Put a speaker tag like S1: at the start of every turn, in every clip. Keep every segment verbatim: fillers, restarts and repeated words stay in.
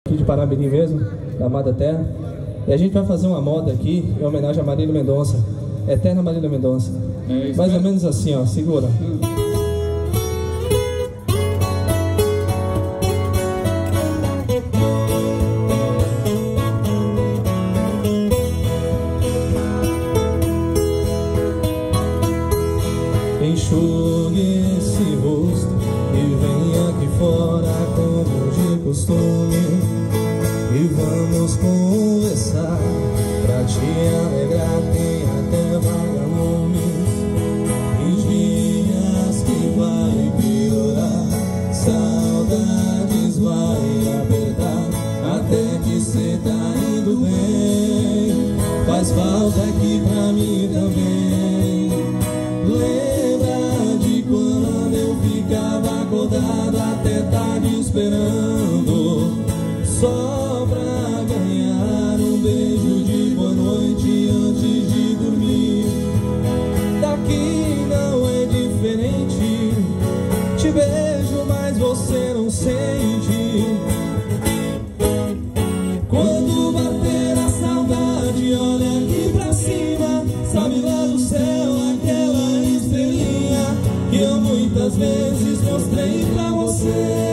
S1: aqui de Paramirim mesmo, da Amada Terra. E a gente vai fazer uma moda aqui em homenagem a Marília Mendonça, Eterna Marília Mendonça. É, mais ou menos assim, ó, segura. Hum. Enxugue esse rosto e venha aqui fora como de costume, e vamos conversar pra te alegrar. Tem até vagalumes e dias que vai piorar, saudades vai apertar, até que cê tá indo bem. Faz falta aqui pra mim também. Lembra de quando eu ficava acordado até tarde esperando, só pra ganhar um beijo de boa noite antes de dormir. Daqui não é diferente, te beijo mas você não sente. Quando bater a saudade, olha aqui pra cima, sabe lá do céu aquela estrelinha que eu muitas vezes mostrei pra você.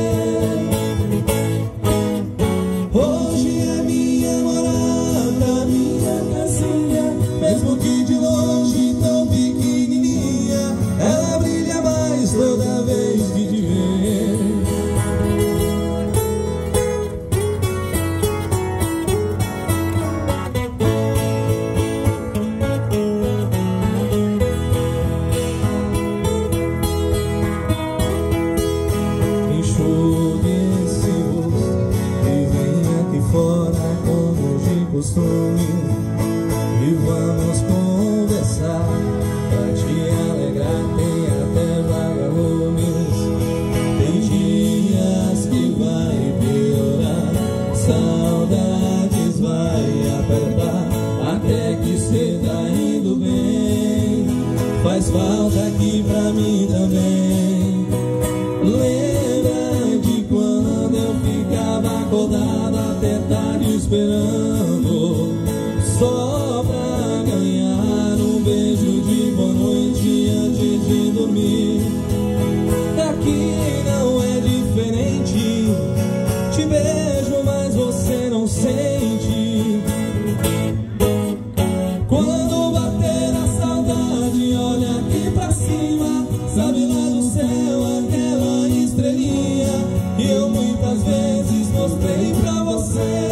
S1: Hoje é minha morada, minha casinha, mesmo que de longe tão pequenininha, ela brilha mais toda vez que te ver. Enxugue esse rosto e venha aqui fora como de costume, e vamos conversar pra te alegrar. Tem até vagalumes, tem dias que vai piorar, saudades vai apertar, até que cê tá indo bem. Faz falta aqui pra mim também. Lembra de quando eu ficava acordado até tarde esperando, só pra ganhar um beijo de boa noite antes de dormir. Daqui não é diferente, te beijo mas você não sente. Quando bater a saudade, olha aqui pra cima, sabe lá do céu aquela estrelinha que eu muitas vezes mostrei pra você.